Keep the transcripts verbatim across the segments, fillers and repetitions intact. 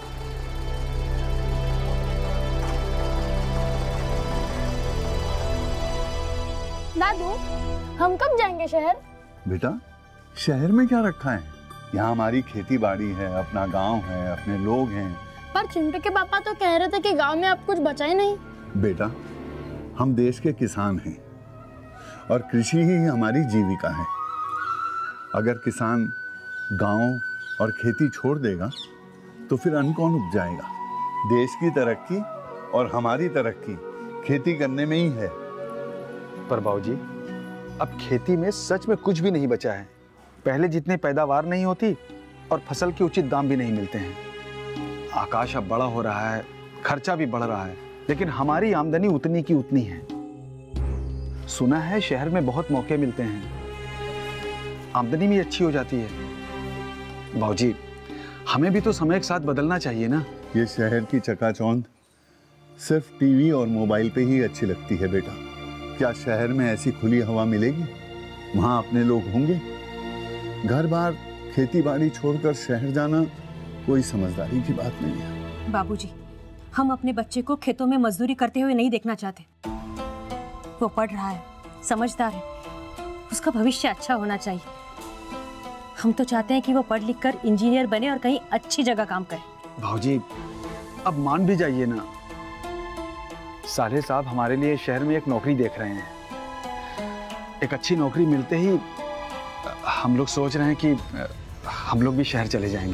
दादू, हम कब जाएंगे शहर? बेटा, शहर में क्या रखा है? यहाँ हमारी खेती बाड़ी है, अपना गांव है, अपने लोग हैं। पर चिंटू के पापा तो कह रहे थे कि गांव में अब कुछ बचा ही नहीं। बेटा, हम देश के किसान हैं और कृषि ही हमारी जीविका है। अगर किसान गांव और खेती छोड़ देगा तो फिर अन्न कौन उपजाएगा? देश की तरक्की और हमारी तरक्की खेती करने में ही है। पर बाबूजी, अब खेती में सच में कुछ भी नहीं बचा है। पहले जितनी पैदावार नहीं होती और फसल के उचित दाम भी नहीं मिलते हैं। आकाश अब बड़ा हो रहा है, खर्चा भी बढ़ रहा है, लेकिन हमारी आमदनी उतनी की उतनी है। सुना है शहर में बहुत मौके मिलते हैं, आमदनी भी अच्छी हो जाती है। बाबूजी, हमें भी तो समय के साथ बदलना चाहिए ना। ये शहर की चकाचौंध सिर्फ टीवी और मोबाइल पे ही अच्छी लगती है बेटा। क्या शहर में ऐसी खुली हवा मिलेगी? वहाँ अपने लोग होंगे? घर बार खेती बाड़ी छोड़कर शहर जाना कोई समझदारी की बात नहीं है। बाबूजी, हम अपने बच्चे को खेतों में मजदूरी करते हुए नहीं देखना चाहते। वो पढ़ रहा है, समझदार है, उसका भविष्य अच्छा होना चाहिए। हम तो चाहते हैं कि वो पढ़ लिख कर इंजीनियर बने और कहीं अच्छी जगह काम करे। भाऊजी, अब मान भी जाइए ना, साले साहब हमारे लिए शहर में एक नौकरी देख रहे हैं। एक अच्छी नौकरी मिलते ही हम लोग सोच रहे हैं कि हम लोग भी शहर चले जाएंगे।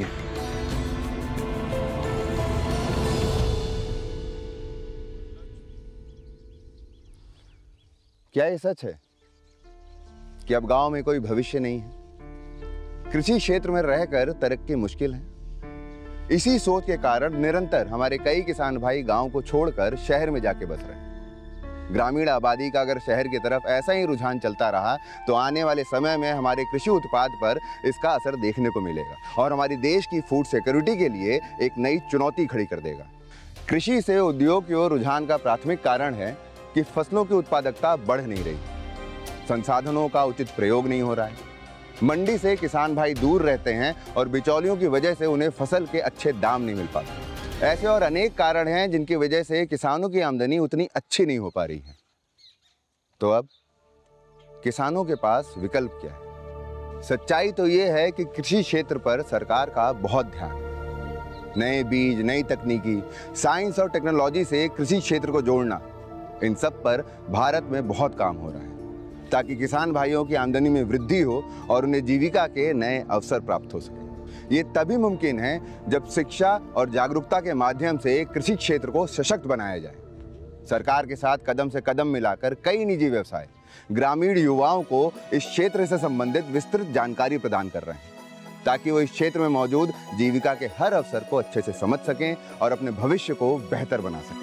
क्या ये सच है कि अब गांव में कोई भविष्य नहीं है? कृषि क्षेत्र में रहकर तरक्की मुश्किल है। इसी सोच के कारण निरंतर हमारे कई किसान भाई गांव को छोड़कर शहर में जाके बस रहे हैं। ग्रामीण आबादी का अगर शहर की तरफ ऐसा ही रुझान चलता रहा तो आने वाले समय में हमारे कृषि उत्पाद पर इसका असर देखने को मिलेगा और हमारी देश की फूड सिक्योरिटी के लिए एक नई चुनौती खड़ी कर देगा। कृषि से उद्योग की ओर रुझान का प्राथमिक कारण है कि फसलों की उत्पादकता बढ़ नहीं रही, संसाधनों का उचित प्रयोग नहीं हो रहा है, मंडी से किसान भाई दूर रहते हैं और बिचौलियों की वजह से उन्हें फसल के अच्छे दाम नहीं मिल पाते। ऐसे और अनेक कारण हैं जिनकी वजह से किसानों की आमदनी उतनी अच्छी नहीं हो पा रही है। तो अब किसानों के पास विकल्प क्या है? सच्चाई तो ये है कि कृषि क्षेत्र पर सरकार का बहुत ध्यान है। नए बीज, नई तकनीकी, साइंस और टेक्नोलॉजी से कृषि क्षेत्र को जोड़ना, इन सब पर भारत में बहुत काम हो रहा है ताकि किसान भाइयों की आमदनी में वृद्धि हो और उन्हें जीविका के नए अवसर प्राप्त हो सके। ये तभी मुमकिन है जब शिक्षा और जागरूकता के माध्यम से कृषि क्षेत्र को सशक्त बनाया जाए। सरकार के साथ कदम से कदम मिलाकर कई निजी व्यवसाय ग्रामीण युवाओं को इस क्षेत्र से संबंधित विस्तृत जानकारी प्रदान कर रहे हैं ताकि वो इस क्षेत्र में मौजूद जीविका के हर अवसर को अच्छे से समझ सकें और अपने भविष्य को बेहतर बना सकें।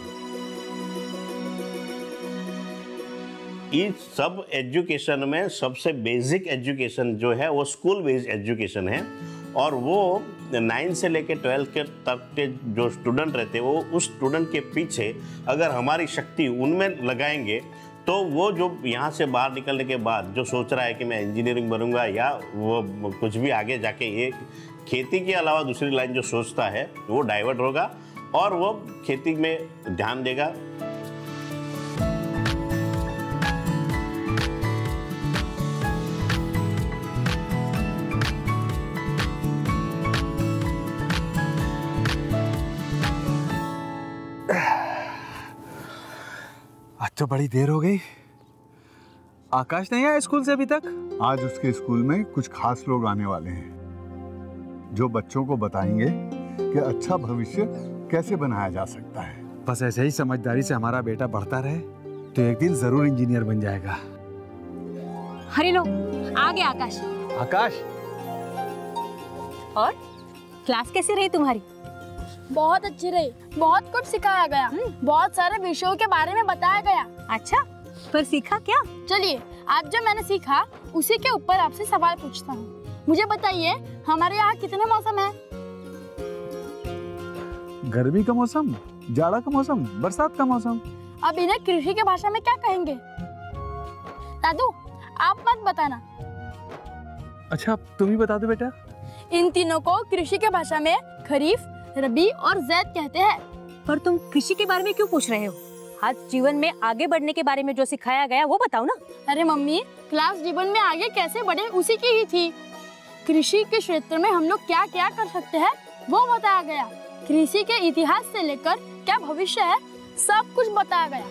इस सब एजुकेशन में सबसे बेसिक एजुकेशन जो है वो स्कूल बेस्ड एजुकेशन है और वो नाइन्थ से लेकर ट्वेल्थ के तक के जो स्टूडेंट रहते हैं वो उस स्टूडेंट के पीछे अगर हमारी शक्ति उनमें लगाएंगे तो वो जो यहाँ से बाहर निकलने के बाद जो सोच रहा है कि मैं इंजीनियरिंग बनूंगा या वो कुछ भी आगे जाके ये खेती के अलावा दूसरी लाइन जो सोचता है वो डाइवर्ट होगा और वो खेती में ध्यान देगा। आज तो बड़ी देर हो गई। आकाश नहीं आया स्कूल से अभी तक? आज उसके स्कूल में कुछ खास लोग आने वाले हैं जो बच्चों को बताएंगे कि अच्छा भविष्य कैसे बनाया जा सकता है। बस ऐसे ही समझदारी से हमारा बेटा बढ़ता रहे तो एक दिन जरूर इंजीनियर बन जाएगा। हरी लो, आ गया आकाश। आकाश, और क्लास कैसी रही तुम्हारी? बहुत अच्छी रही, बहुत कुछ सिखाया गया, बहुत सारे विषयों के बारे में बताया गया। अच्छा, पर सीखा क्या? चलिए आज जो मैंने सीखा उसी के ऊपर आपसे सवाल पूछता हूँ। मुझे बताइए हमारे यहाँ कितने मौसम हैं? गर्मी का मौसम, जाड़ा का मौसम, बरसात का मौसम। अब इन्हें कृषि की भाषा में क्या कहेंगे? दादू आप मत बताना। अच्छा तुम ही बता दो बेटा। इन तीनों को कृषि की भाषा में खरीफ, रबी और जैद कहते हैं। पर तुम कृषि के बारे में क्यों पूछ रहे हो? आज जीवन में आगे बढ़ने के बारे में जो सिखाया गया वो बताओ ना। अरे मम्मी, क्लास जीवन में आगे कैसे बढ़े उसी की ही थी। कृषि के क्षेत्र में हम लोग क्या क्या कर सकते हैं वो बताया गया। कृषि के इतिहास से लेकर क्या भविष्य है सब कुछ बताया गया।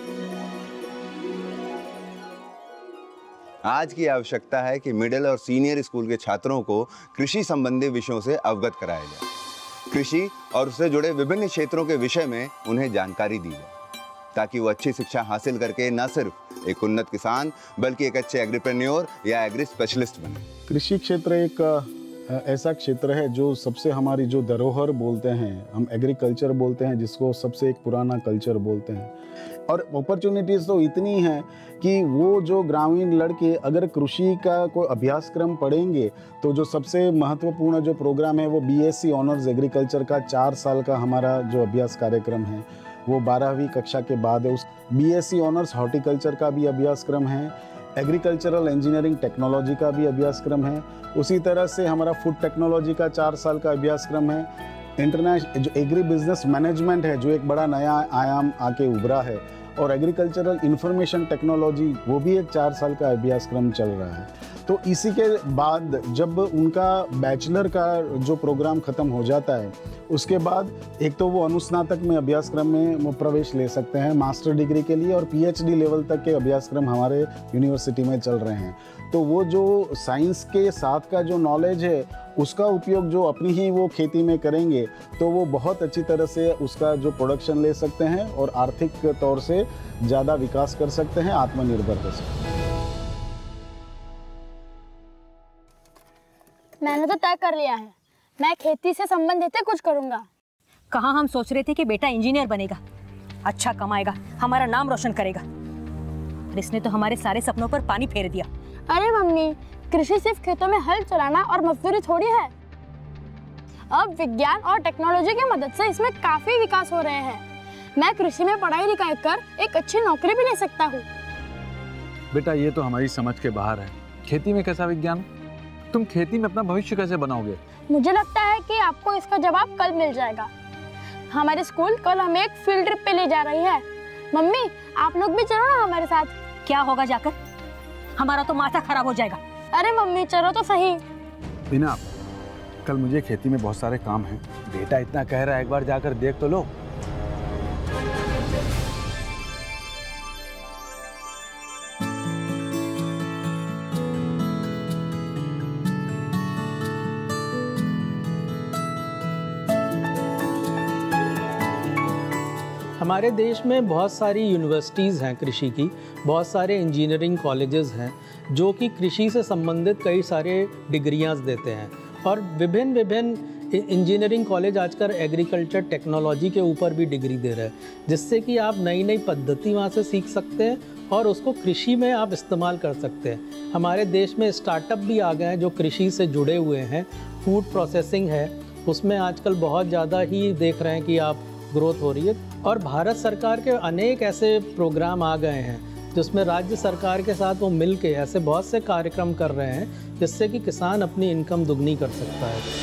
आज की आवश्यकता है कि मिडिल और सीनियर स्कूल के छात्रों को कृषि संबंधी विषयों से अवगत कराया जाए। कृषि और उससे जुड़े विभिन्न क्षेत्रों के विषय में उन्हें जानकारी दी जाए, ताकि वो अच्छी शिक्षा हासिल करके न सिर्फ एक उन्नत किसान बल्कि एक अच्छे एग्रीप्रेन्योर या एग्री स्पेशलिस्ट बने। कृषि क्षेत्र एक ऐसा क्षेत्र है जो सबसे हमारी जो धरोहर बोलते हैं, हम एग्रीकल्चर बोलते हैं, जिसको सबसे एक पुराना कल्चर बोलते हैं। और अपॉर्चुनिटीज़ तो इतनी हैं कि वो जो ग्रामीण लड़के अगर कृषि का कोई अभ्यासक्रम पढ़ेंगे तो जो सबसे महत्वपूर्ण जो प्रोग्राम है वो बीएससी ऑनर्स एग्रीकल्चर का चार साल का हमारा जो अभ्यास कार्यक्रम है वो बारहवीं कक्षा के बाद है। उस बीएससी ऑनर्स हॉर्टिकल्चर का भी अभ्यासक्रम है, एग्रीकल्चरल इंजीनियरिंग टेक्नोलॉजी का भी अभ्यासक्रम है। उसी तरह से हमारा फूड टेक्नोलॉजी का चार साल का अभ्यासक्रम है। इंटरनेशनल जो एग्री बिजनेस मैनेजमेंट है जो एक बड़ा नया आयाम आके उभरा है, और एग्रीकल्चरल इंफॉर्मेशन टेक्नोलॉजी वो भी एक चार साल का अभ्यासक्रम चल रहा है। तो इसी के बाद जब उनका बैचलर का जो प्रोग्राम ख़त्म हो जाता है उसके बाद एक तो वो अनुस्नातक में अभ्यासक्रम में वो प्रवेश ले सकते हैं मास्टर डिग्री के लिए, और पीएचडी लेवल तक के अभ्यासक्रम हमारे यूनिवर्सिटी में चल रहे हैं। तो वो जो साइंस के साथ का जो नॉलेज है उसका उपयोग जो अपनी ही वो खेती में करेंगे तो वो बहुत अच्छी तरह से उसका जो प्रोडक्शन ले सकते हैं और आर्थिक तौर से ज़्यादा विकास कर सकते हैं, आत्मनिर्भर हो सकते हैं। मैंने तो तय कर लिया है, मैं खेती से संबंधित कुछ करूंगा। कहाँ हम सोच रहे थे कि बेटा इंजीनियर बनेगा, अच्छा कमाएगा, हमारा नाम रोशन करेगा, और इसने तो हमारे सारे सपनों पर पानी फेर दिया। अरे मम्मी, कृषि सिर्फ खेतों में हल चलाना और मजदूरी थोड़ी है। अब विज्ञान और टेक्नोलॉजी की मदद से इसमें काफी विकास हो रहे हैं। मैं कृषि में पढ़ाई लिखाई कर एक अच्छी नौकरी भी ले सकता हूँ। बेटा ये तो हमारी समझ के बाहर है। खेती में कैसा विज्ञान? तुम खेती में अपना भविष्य कैसे बनाओगे? मुझे लगता है कि आपको इसका जवाब कल मिल जाएगा। हमारे स्कूल कल हमें एक फील्ड ट्रिप पे ले जा रही है। मम्मी, आप लोग भी चलो ना हमारे साथ। क्या होगा जाकर? हमारा तो माथा खराब हो जाएगा। अरे मम्मी चलो तो सही। बिना, कल मुझे खेती में बहुत सारे काम हैं। बेटा इतना कह रहा है, एक बार जाकर देख तो लो। हमारे देश में बहुत सारी यूनिवर्सिटीज़ हैं कृषि की, बहुत सारे इंजीनियरिंग कॉलेजेस हैं जो कि कृषि से संबंधित कई सारे डिग्रियां देते हैं, और विभिन्न विभिन्न इंजीनियरिंग कॉलेज आजकल एग्रीकल्चर टेक्नोलॉजी के ऊपर भी डिग्री दे रहे हैं, जिससे कि आप नई नई पद्धति वहाँ से सीख सकते हैं और उसको कृषि में आप इस्तेमाल कर सकते हैं। हमारे देश में स्टार्टअप भी आ गए हैं जो कृषि से जुड़े हुए हैं। फूड प्रोसेसिंग है, उसमें आजकल बहुत ज़्यादा ही देख रहे हैं कि आप ग्रोथ हो रही है, और भारत सरकार के अनेक ऐसे प्रोग्राम आ गए हैं जिसमें राज्य सरकार के साथ वो मिल के ऐसे बहुत से कार्यक्रम कर रहे हैं जिससे कि किसान अपनी इनकम दुगनी कर सकता है।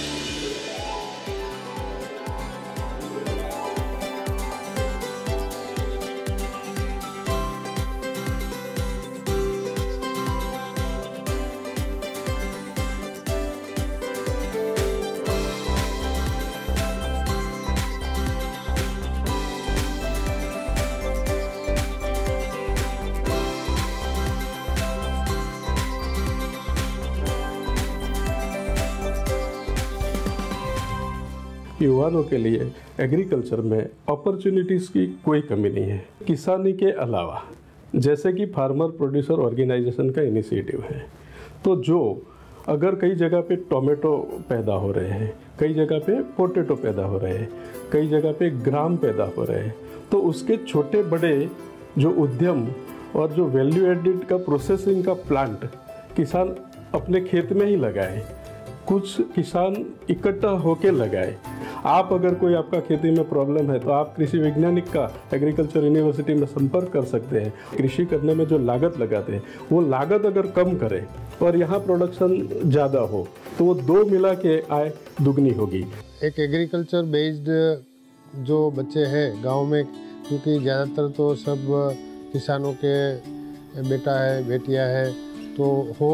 युवाओं के लिए एग्रीकल्चर में अपॉर्चुनिटीज़ की कोई कमी नहीं है। किसानी के अलावा जैसे कि फार्मर प्रोड्यूसर ऑर्गेनाइजेशन का इनिशिएटिव है, तो जो अगर कई जगह पे टोमेटो पैदा हो रहे हैं, कई जगह पे पोटैटो पैदा हो रहे हैं, कई जगह पे ग्राम पैदा हो रहे हैं, तो उसके छोटे बड़े जो उद्यम और जो वैल्यू एडिड का प्रोसेसिंग का प्लांट किसान अपने खेत में ही लगाए, कुछ किसान इकट्ठा होके लगाए। आप अगर कोई आपका खेती में प्रॉब्लम है तो आप कृषि वैज्ञानिक का एग्रीकल्चर यूनिवर्सिटी में संपर्क कर सकते हैं। कृषि करने में जो लागत लगाते हैं वो लागत अगर कम करें और यहाँ प्रोडक्शन ज़्यादा हो तो वो दो मिला के आय दुगनी होगी। एक एग्रीकल्चर बेस्ड जो बच्चे हैं गांव में, क्योंकि ज़्यादातर तो सब किसानों के बेटा है बेटियां है, तो वो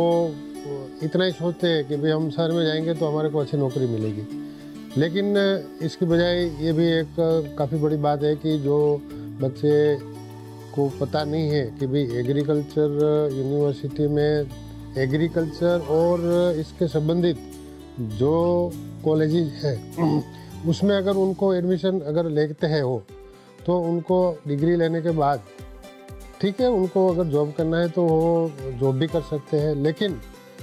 इतना ही सोचते हैं कि भाई हम शहर में जाएंगे तो हमारे को अच्छी नौकरी मिलेगी। लेकिन इसकी बजाय ये भी एक काफ़ी बड़ी बात है कि जो बच्चे को पता नहीं है कि भाई एग्रीकल्चर यूनिवर्सिटी में एग्रीकल्चर और इसके संबंधित जो कॉलेजेस है उसमें अगर उनको एडमिशन अगर लेते हैं हो तो उनको डिग्री लेने के बाद ठीक है, उनको अगर जॉब करना है तो वो जॉब भी कर सकते हैं। लेकिन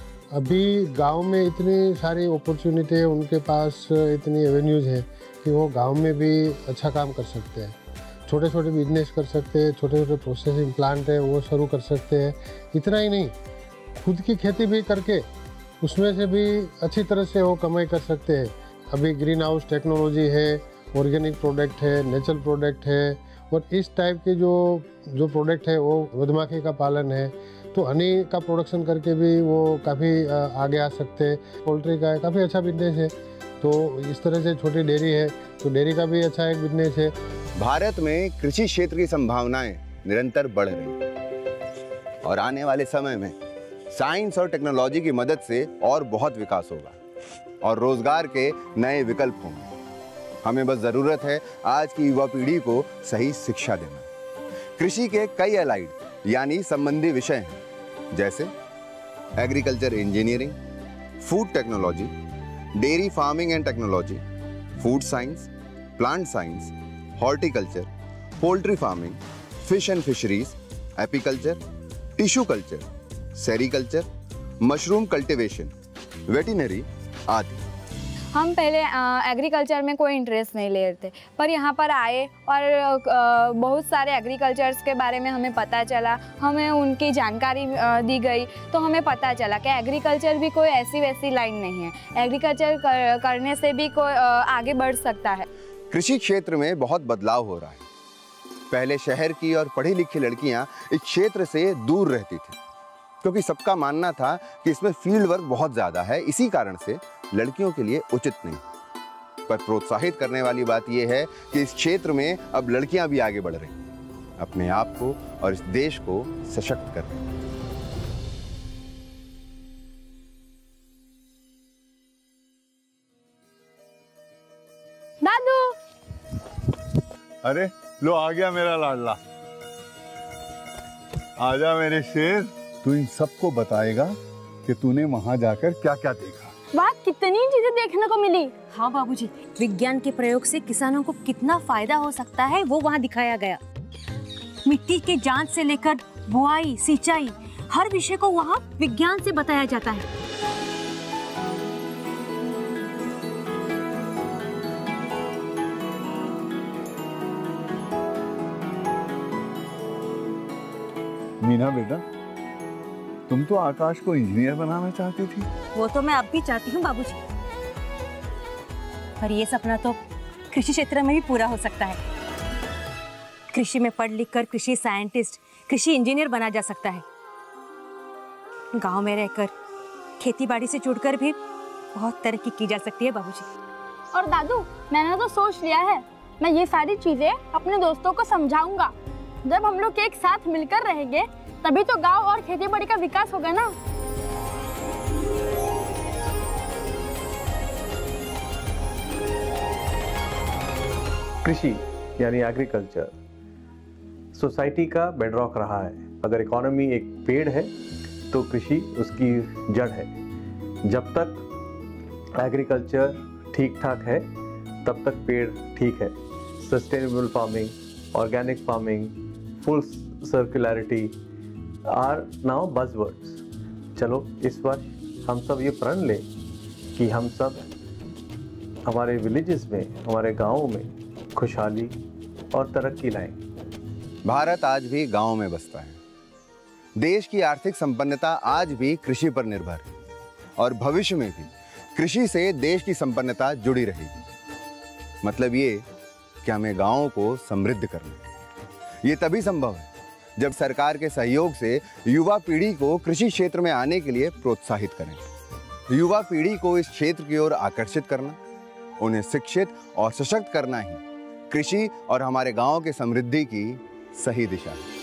अभी गांव में इतनी सारी अपॉर्चुनिटी है, उनके पास इतनी एवेन्यूज़ है कि वो गांव में भी अच्छा काम कर सकते हैं। छोटे छोटे बिजनेस कर सकते हैं, छोटे छोटे प्रोसेसिंग प्लांट है वो शुरू कर सकते हैं। इतना ही नहीं, खुद की खेती भी करके उसमें से भी अच्छी तरह से वो कमाई कर सकते हैं। अभी ग्रीन हाउस टेक्नोलॉजी है, ऑर्गेनिक प्रोडक्ट है, नेचुरल प्रोडक्ट है, और इस टाइप के जो जो प्रोडक्ट है वो मधुमक्खी का पालन है, तो हनी का प्रोडक्शन करके भी वो काफ़ी आगे आ सकते हैं। पोल्ट्री का है, काफ़ी अच्छा बिजनेस है। तो इस तरह से छोटी डेयरी है तो डेयरी का भी अच्छा एक बिजनेस है। भारत में कृषि क्षेत्र की संभावनाएं निरंतर बढ़ रही हैं और आने वाले समय में साइंस और टेक्नोलॉजी की मदद से और बहुत विकास होगा और रोजगार के नए विकल्प होंगे। हमें बस जरूरत है आज की युवा पीढ़ी को सही शिक्षा देना। कृषि के कई अलाइड यानी संबंधी विषय हैं, जैसे agriculture engineering, food technology, dairy farming and technology, food science, plant science, horticulture, poultry farming, fish and fisheries, apiculture, tissue culture, sericulture, mushroom cultivation, veterinary आदि। हम पहले एग्रीकल्चर में कोई इंटरेस्ट नहीं ले रहे थे, पर यहाँ पर आए और आ, बहुत सारे एग्रीकल्चर्स के बारे में हमें पता चला, हमें उनकी जानकारी आ, दी गई, तो हमें पता चला कि एग्रीकल्चर भी कोई ऐसी वैसी लाइन नहीं है। एग्रीकल्चर कर, करने से भी कोई आ, आगे बढ़ सकता है। कृषि क्षेत्र में बहुत बदलाव हो रहा है। पहले शहर की और पढ़ी लिखी लड़कियां इस क्षेत्र से दूर रहती थी, क्योंकि सबका मानना था कि इसमें फील्ड वर्क बहुत ज़्यादा है, इसी कारण से लड़कियों के लिए उचित नहीं। पर प्रोत्साहित करने वाली बात यह है कि इस क्षेत्र में अब लड़कियां भी आगे बढ़ रही हैं, अपने आप को और इस देश को सशक्त कर रही हैं। दादू, अरे लो आ गया मेरा लाडला। आजा मेरे शेर। तू इन सबको बताएगा कि तूने वहां जाकर क्या क्या देखा। वाह, कितनी चीजें देखने को मिली। हाँ बाबूजी, विज्ञान के प्रयोग से किसानों को कितना फायदा हो सकता है वो वहाँ दिखाया गया। मिट्टी के जांच से लेकर बुआई, सिंचाई, हर विषय को वहाँ विज्ञान से बताया जाता है। मीना बेटा, तुम तो आकाश को इंजीनियर बनाना चाहती थी। वो तो मैं अब भी चाहती हूँ बाबूजी, पर ये सपना तो कृषि क्षेत्र में भी पूरा हो सकता है। कृषि में पढ़ लिख कर कृषि साइंटिस्ट, कृषि इंजीनियर बना जा सकता है। गांव में रहकर खेती बाड़ी से जुड़कर भी बहुत तरक्की की जा सकती है बाबूजी। और दादू, मैंने तो सोच लिया है, मैं ये सारी चीजें अपने दोस्तों को समझाऊंगा। जब हम लोग एक साथ मिलकर रहेंगे तभी तो गांव और खेती बाड़ी का विकास होगा ना। कृषि यानी एग्रीकल्चर सोसाइटी का बेडरॉक रहा है। अगर इकोनॉमी एक पेड़ है तो कृषि उसकी जड़ है। जब तक एग्रीकल्चर ठीक ठाक है तब तक पेड़ ठीक है। Sustainable farming, organic farming, full circularity are now buzzwords. चलो इस वर्ष हम सब ये प्रण लें कि हम सब हमारे विलेजेस में, हमारे गाँवों में खुशहाली और तरक्की लाएं। भारत आज भी गाँव में बसता है। देश की आर्थिक संपन्नता आज भी कृषि पर निर्भर है और भविष्य में भी कृषि से देश की संपन्नता जुड़ी रहेगी। मतलब ये कि हमें गांवों को समृद्ध करना है। ये तभी संभव है जब सरकार के सहयोग से युवा पीढ़ी को कृषि क्षेत्र में आने के लिए प्रोत्साहित करें। युवा पीढ़ी को इस क्षेत्र की ओर आकर्षित करना, उन्हें शिक्षित और सशक्त करना ही कृषि और हमारे गांव के समृद्धि की सही दिशा है।